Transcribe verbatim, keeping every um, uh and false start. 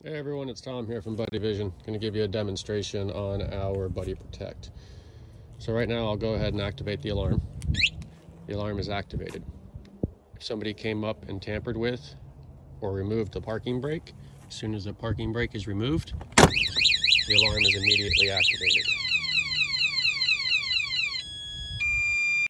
Hey everyone, it's Tom here from Buddy Vision. Going to give you a demonstration on our Buddy Protect. So right now I'll go ahead and activate the alarm. The alarm is activated. If somebody came up and tampered with or removed the parking brake, as soon as the parking brake is removed, the alarm is immediately activated.